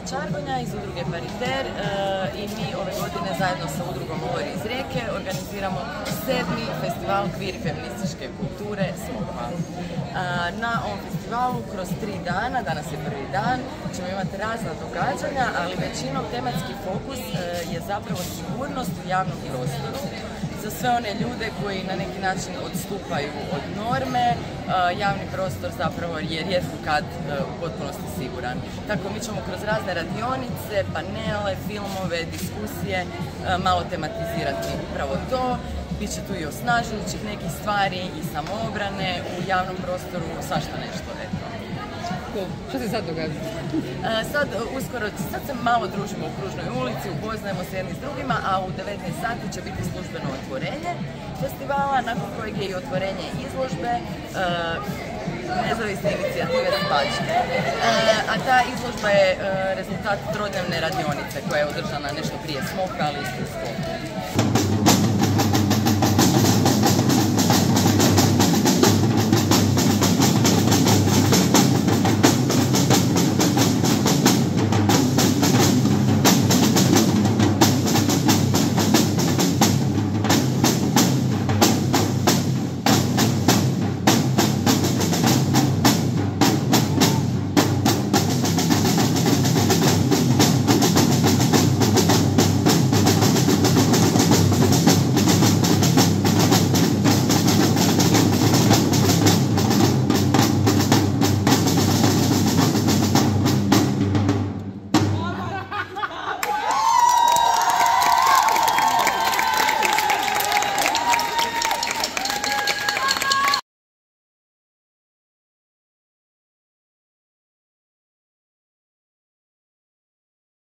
Čargonja iz udruge Pariter i mi ove godine zajedno sa udrugom Lori iz Rijeke organiziramo 7. festival kvir i feminističke kulture Smokva. Na ovom festivalu kroz 3 dana, danas je prvi dan, ćemo imati razna događanja, ali većinom tematski fokus je zapravo sigurnost u javnom prostoru. Za sve one ljude koji na neki način odstupaju od norme, javni prostor zapravo je rijetko kad u potpunosti siguran. Tako mi ćemo kroz razne radionice, panele, filmove, diskusije malo tematizirati upravo to. Biće tu i osnažujućih nekih stvari i samoobrane u javnom prostoru, svašta nešto, eto. Što se sad događa? Sad se malo družimo u Kružnoj ulici, upoznajemo se jedni s drugima, a u 19 sati će biti službeno otvorenje festivala, nakon kojeg je i otvorenje izložbe nezavisne inicijative Spačke. A ta izložba je rezultat trodnevne radionice koja je održana nešto prije Smokve, ali isto u sklopu.